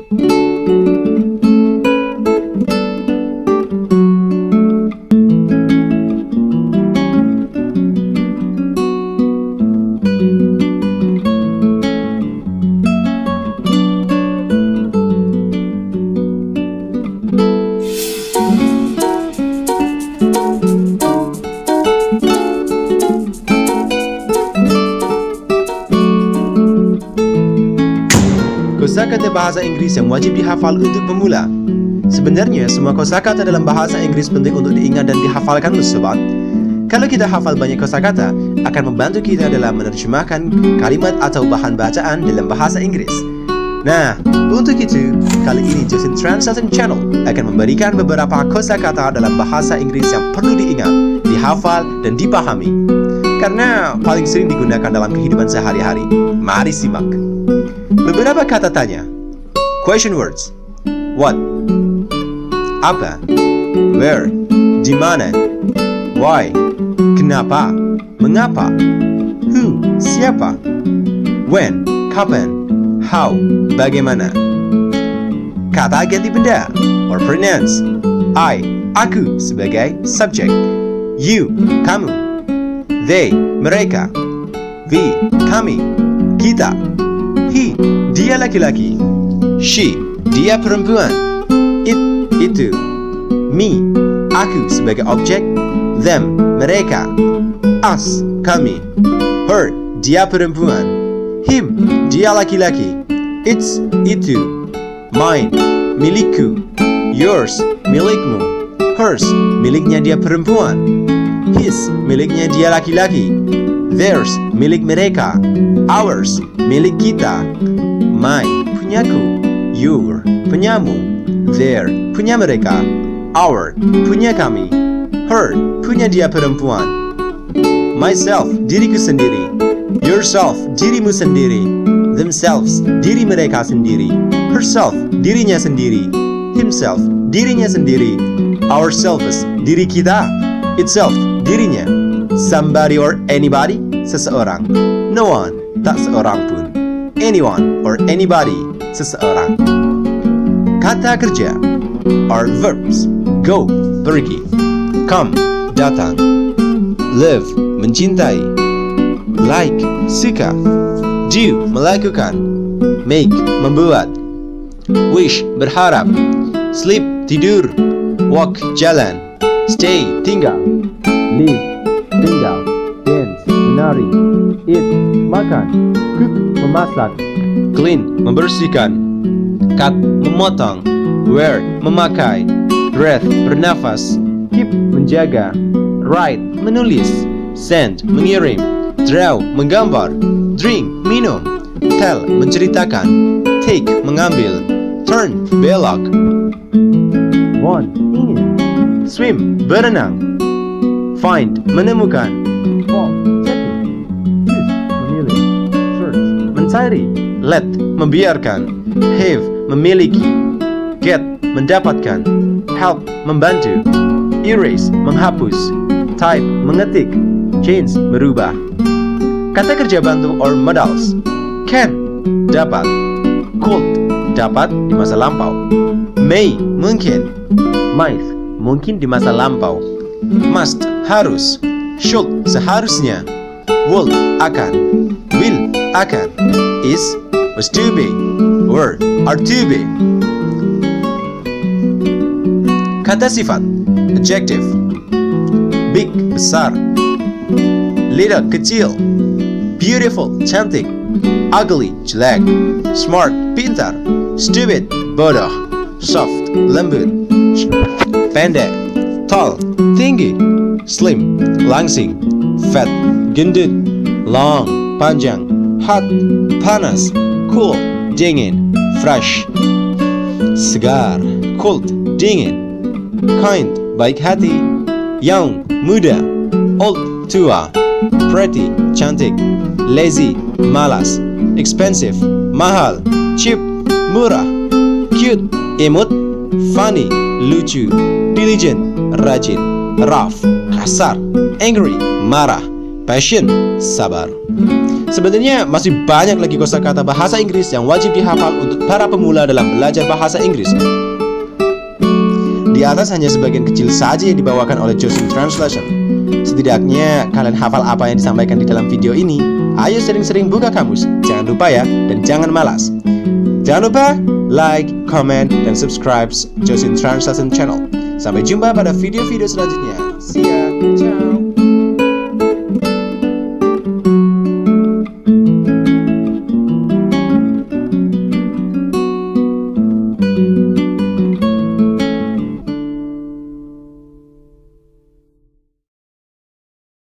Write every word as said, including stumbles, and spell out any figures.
Kosakata bahasa Inggris yang wajib dihafal untuk pemula. Sebenarnya semua kosakata dalam bahasa Inggris penting untuk diingat dan dihafalkan, sobat. Kalau kita hafal banyak kosakata, akan membantu kita dalam menerjemahkan kalimat atau bahan bacaan dalam bahasa Inggris. Nah, untuk itu, kali ini Josin Translation Channel akan memberikan beberapa kosakata dalam bahasa Inggris yang perlu diingat, dihafal, dan dipahami. Karena paling sering digunakan dalam kehidupan sehari-hari. Mari simak. Beberapa kata tanya. Question words. What? Apa? Where? Di mana? Why? Kenapa? Mengapa? Who? Siapa? When? Kapan? How? Bagaimana? Kata ganti benda or pronouns. I, aku sebagai subjek. You, kamu. They, mereka. We, kami, kita. He, dia laki-laki. She, dia perempuan. It, itu. Me, aku sebagai objek. Them, mereka. Us, kami. Her, dia perempuan. Him, dia laki-laki. It's, itu. Mine, milikku. Yours, milikmu. Hers, miliknya dia perempuan. His, miliknya dia laki-laki. Theirs, milik mereka. Ours, milik kita. My, punyaku. Your, punyamu. Their, punya mereka. Our, punya kami. Her, punya dia perempuan. Myself, diriku sendiri. Yourself, dirimu sendiri. Themselves, diri mereka sendiri. Herself, dirinya sendiri. Himself, dirinya sendiri. Ourselves, diri kita. Itself, dirinya. Somebody or anybody, seseorang. No one, tak seorang pun. Anyone or anybody, seseorang. Kata kerja are verbs. Go, pergi. Come, datang. Love, mencintai. Like, suka. Do, melakukan. Make, membuat. Wish, berharap. Sleep, tidur. Walk, jalan. Stay, tinggal. Live, tinggal. Dance, menari. Eat, makan. Cook, memasak. Clean, membersihkan. Cut, memotong. Wear, memakai. Breath, bernafas. Keep, menjaga. Write, menulis. Send, mengirim. Draw, menggambar. Drink, minum. Tell, menceritakan. Take, mengambil. Turn, belok. Want, ingin. Swim, berenang. Find, menemukan. Fall, jatuh. Choose, memilih. Search, mencari. Let, membiarkan. Have, memiliki. Get, mendapatkan. Help, membantu. Erase, menghapus. Type, mengetik. Change, merubah. Kata kerja bantu or modals. Can, dapat. Could, dapat di masa lampau. May, mungkin. Might, mungkin di masa lampau. Must, harus. Should, seharusnya. Would, akan. Will, akan. Is, was to be. Were, are to be. Kata sifat. Adjective. Big, besar. Little, kecil. Beautiful, cantik. Ugly, jelek. Smart, pintar. Stupid, bodoh. Soft, lembut. Pendek. Tall, tinggi. Slim, langsing. Fat, gendut. Long, panjang. Hot, panas. Cool, dingin. Fresh, segar. Cold, dingin. Kind, baik hati. Young, muda. Old, tua. Pretty, cantik. Lazy, malas. Expensive, mahal. Cheap, murah. Cute, imut. Funny, lucu. Diligent, rajin. Rough, kasar. Angry, marah. Patient, sabar. Sebenarnya masih banyak lagi kosakata bahasa Inggris yang wajib dihafal untuk para pemula dalam belajar bahasa Inggris. Di atas hanya sebagian kecil saja yang dibawakan oleh Josin Translation. Setidaknya kalian hafal apa yang disampaikan di dalam video ini. Ayo sering-sering buka kamus, jangan lupa ya, dan jangan malas. Jangan lupa like, comment, dan subscribe Josin Translation channel. Sampai jumpa pada video-video selanjutnya. See ya, ciao.